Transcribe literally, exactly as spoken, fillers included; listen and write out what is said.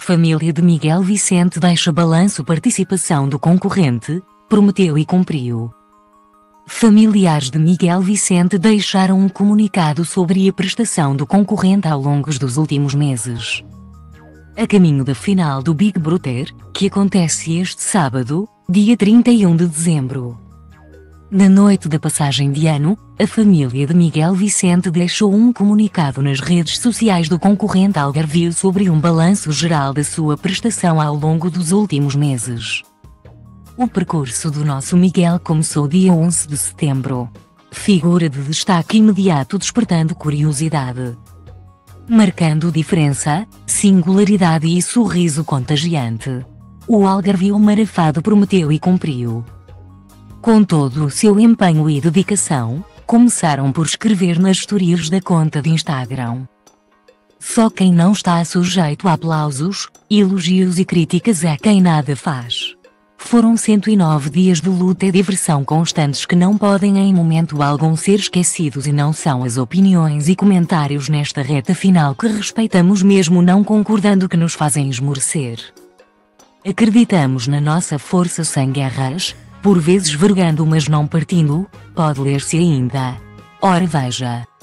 Família de Miguel Vicente deixa balanço. Participação do concorrente, prometeu e cumpriu. Familiares de Miguel Vicente deixaram um comunicado sobre a prestação do concorrente ao longo dos últimos meses. A caminho da final do Big Brother, que acontece este sábado, dia trinta e um de dezembro. Na noite da passagem de ano, a família de Miguel Vicente deixou um comunicado nas redes sociais do concorrente algarvio sobre um balanço geral da sua prestação ao longo dos últimos meses. O percurso do nosso Miguel começou dia onze de setembro. Figura de destaque imediato despertando curiosidade. Marcando diferença, singularidade e sorriso contagiante. O algarvio marafado prometeu e cumpriu. Com todo o seu empenho e dedicação, começaram por escrever nas stories da conta de Instagram. Só quem não está sujeito a aplausos, elogios e críticas é quem nada faz. Foram cento e nove dias de luta e diversão constantes que não podem em momento algum ser esquecidos, e não são as opiniões e comentários nesta reta final que respeitamos mesmo não concordando que nos fazem esmorecer. Acreditamos na nossa força sem guerras, por vezes vergando mas não partindo, pode ler-se ainda. Ora veja.